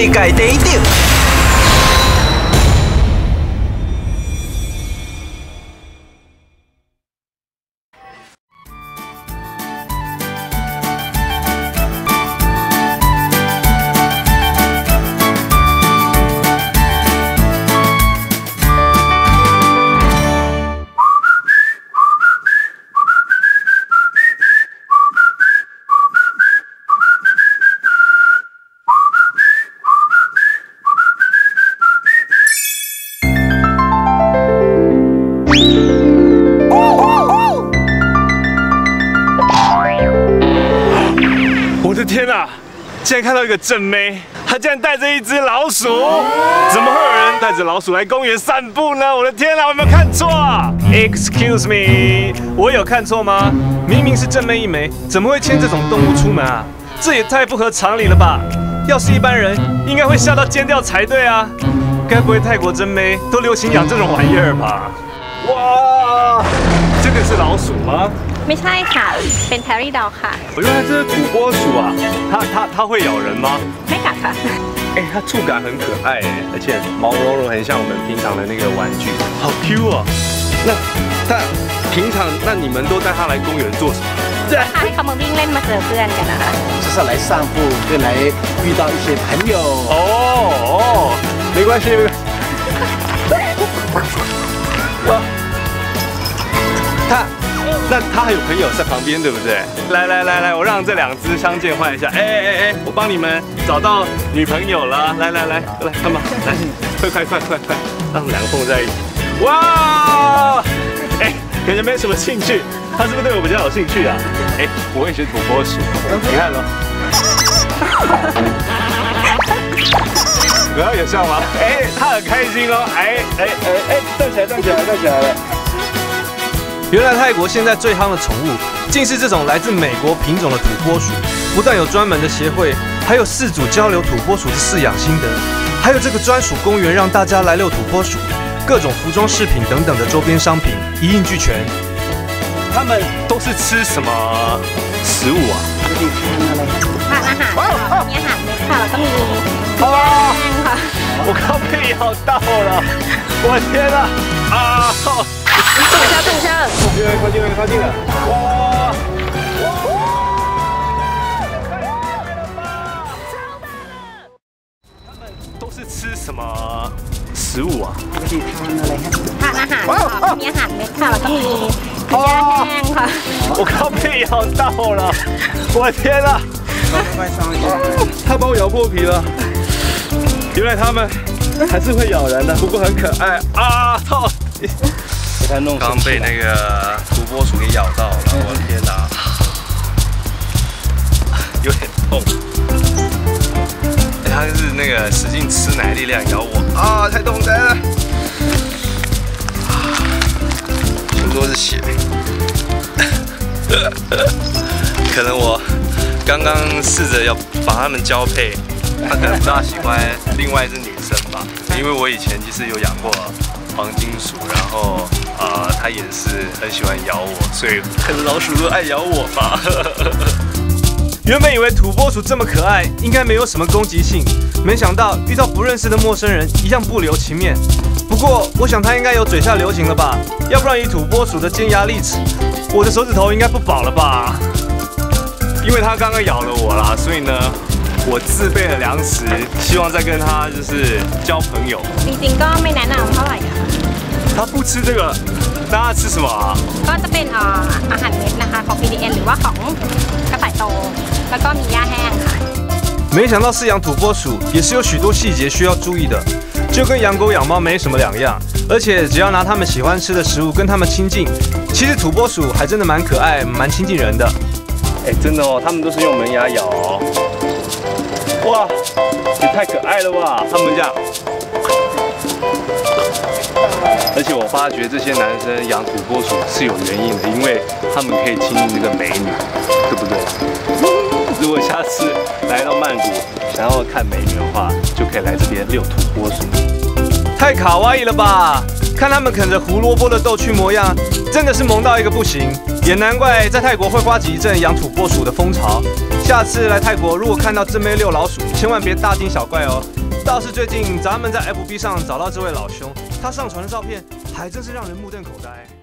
界第一等。 天哪！竟然看到一个正妹，她竟然带着一只老鼠！怎么会有人带着老鼠来公园散步呢？我的天哪！我有没有看错啊 ？Excuse me， 我有看错吗？明明是正妹一枚，怎么会牵这种动物出门啊？这也太不合常理了吧！要是一般人，应该会吓到尖叫才对啊！该不会泰国正妹都流行养这种玩意儿吧？哇，这个是老鼠吗？ ไม่ใช่ค่ะเป็นแพรี่ดอลค่ะ原来这是土拨鼠啊！它会咬人吗？ ไม่กัดค่ะ哎，它触感很可爱哎，而且毛茸茸，很像我们平常的那个玩具，好 Q 哦。那它平常，那你们都带它来公园做什么？ พาให้เขามาวิ่งเล่นมาเจอเพื่อนกันนะคะ就是来散步，跟来遇到一些朋友。 哦，没关系，没关系。那它还有朋友在旁边，对不对？来，我让这两只相见欢一下。哎，我帮你们找到女朋友了。来，看吧，来，快，让两个碰在一起。哇，哎，感觉没什么兴趣，他是不是对我比较有兴趣啊？哎，我会学土拨鼠，你看咯。然后有笑吗？哎，他很开心哦。哎，站起来了。 原来泰国现在最夯的宠物，竟是这种来自美国品种的土拨鼠。不但有专门的协会，还有饲主交流土拨鼠的饲养心得，还有这个专属公园让大家来遛土拨鼠，各种服装饰品等等的周边商品一应俱全。 他们都是吃什么食物啊？ ทานอาหารค่ะมีอาหารเม็ดค่ะแล้วก็มีแป้งค่ะ我刚被咬到了，我天哪！啊！ 等一下， 靠近了！哇！他们都是吃什么食物啊？ ทานอาหารค่ะมีอาหารเม็ดค่ะแล้วก็มีหญ้าแห้งค่ะ我刚被咬到了，我天哪！它把我咬破皮了。原来它们还是会咬人的，不过很可爱啊！操！ 刚被那个土拨鼠给咬到了，我的天哪，有点痛。哎，它是那个使劲吃奶力量咬我啊，太痛哉了！全部都是血。可能我刚刚试着要把它们交配，它可能不大喜欢另外一只女生吧，因为我以前其实有养过黄金鼠，然后。 它也是很喜欢咬我，所以可能老鼠都爱咬我吧。 原本以为土拨鼠这么可爱，应该没有什么攻击性，没想到遇到不认识的陌生人，一样不留情面。不过，我想它应该有嘴下留情了吧？要不然以土拨鼠的尖牙利齿，我的手指头应该不保了吧？ 因为它刚刚咬了我啦，所以呢，我自备了粮食，希望再跟它就是交朋友。 จริงๆก็ไม่แนะนำเท่าไหร่ค่ะ它不吃这个，那它吃什么啊？ ก็จะเป็นอาหารเม็ดนะคะของ PDN หรือว่าของกระต่ายโตแล้วก็มีหญ้าแห้งค่ะ没想到饲养土拨鼠也是有许多细节需要注意的，就跟养狗养猫没什么两样。而且只要拿它们喜欢吃的食物跟它们亲近，其实土拨鼠还真的蛮可爱、蛮亲近人的。 哎，真的哦，它们都是用门牙咬哦。哇，也太可爱了吧！它们这样。 而且我发觉这些男生养土拨鼠是有原因的，因为他们可以亲近这个美女，对不对？如果下次来到曼谷想要看美女的话，就可以来这边遛土拨鼠。 太卡哇伊了吧！看他们啃着胡萝卜的逗趣模样，真的是萌到一个不行。也难怪在泰国会刮起一阵养土拨鼠的风潮。 下次来泰国，如果看到正妹遛老鼠，千万别大惊小怪哦。倒是最近咱们在 FB 上找到这位老兄，他上传的照片还真是让人目瞪口呆。